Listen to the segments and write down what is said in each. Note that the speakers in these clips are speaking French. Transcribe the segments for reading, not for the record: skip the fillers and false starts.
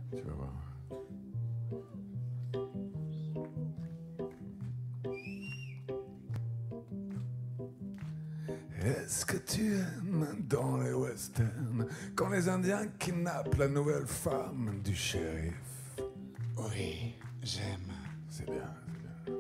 Tu vas voir. Est-ce que tu aimes dans les westerns quand les Indiens kidnappent la nouvelle femme du shérif? Oui, j'aime. C'est bien, c'est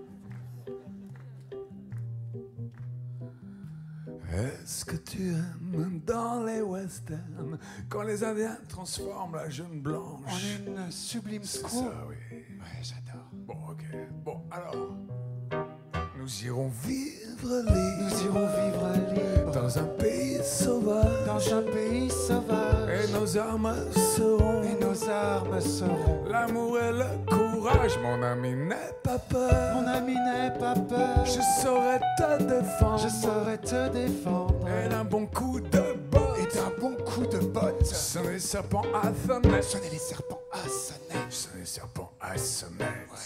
bien. Est-ce que tu aimes dans les westerns quand les Indiens transforment la jeune blanche En une sublime C'est squaw. ça, oui. Ouais, j'adore. Bon, ok. Bon, alors, nous irons vivre libre. Nous irons vivre libres Dans un pays sauvage. dans un pays sauvage. Et nos armes seront. Et nos armes seront. L'amour et le courage, mon ami, n'aie pas peur. Mon ami, n'aie pas peur. Je saurai te défendre. Je saurai te défendre. Et d'un bon coup de botte. Et d'un bon coup de botte. Sonner les serpents à sonner. Sonner les serpents à sonner. Sonner les serpents à sonner.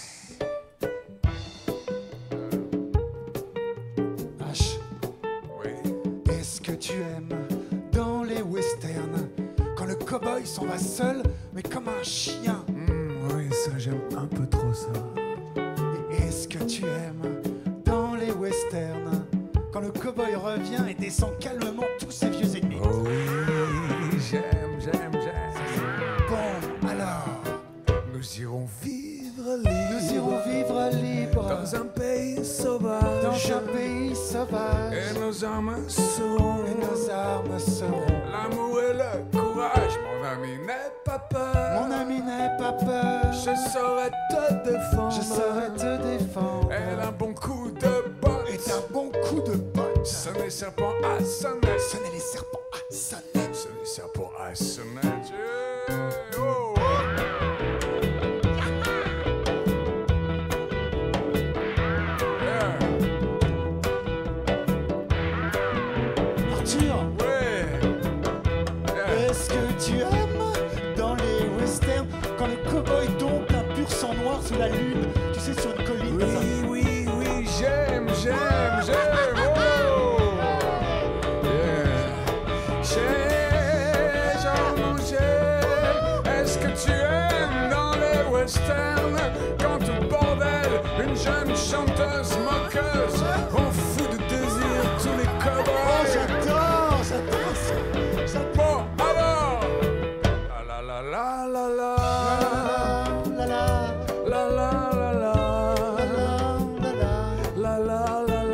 H. Oui. Est-ce que tu aimes dans les westerns quand le cow-boy s'en va seul, mais comme un chien? Oui, ça, j'aime un peu trop ça. Et est-ce que tu aimes dans les westerns quand le cow-boy revient et descend calmement tous ses vieux ennemis? Oh oui, j'aime. Bon, alors, Nous irons vivre libre. nous irons vivre libres Dans un pays sauvage. dans un pays sauvage. Et nos armes seront. Et nos armes seront. L'amour et le courage, mon ami, n'aie pas peur. Mon ami, n'aie pas peur. Je saurai te défendre. Je saurai te défendre. Et d'un bon coup de botte. Et d'un bon coup de botte. Sonner les serpents à sonner. Sonner les serpents à sonner. Sonner les serpents à sonner. Oh. Yeah. Arthur, Ouais. Yeah. est-ce que tu aimes dans les westerns quand le cow-boy tombe d'un pur sang noir sous la lune, tu sais, sur une colline comme ça? Oui, j'aime. Oh. Yeah. Est-ce que tu aimes dans les westerns quand tout bordel, une jeune chanteuse moqueuse, on fout de désir tous les Oh, cowboys? j'adore ça. Bon, alors, la la la la la La la la la la la la la la la la la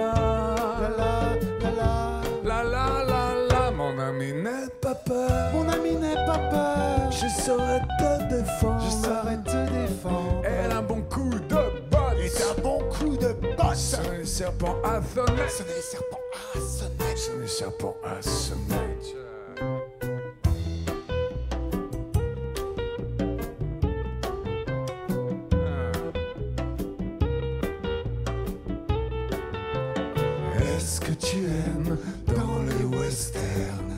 la la, mon ami, n'aie pas peur. Mon ami, n'aie pas peur. Je saurai te défendre. Je saurai te défendre. Et un bon coup de botte. Et d'un bon coup de botte. Sonner les serpents à sonner. Sonner les serpents à sonner. Sonner les serpents à sonner. Est-ce que tu aimes dans les westerns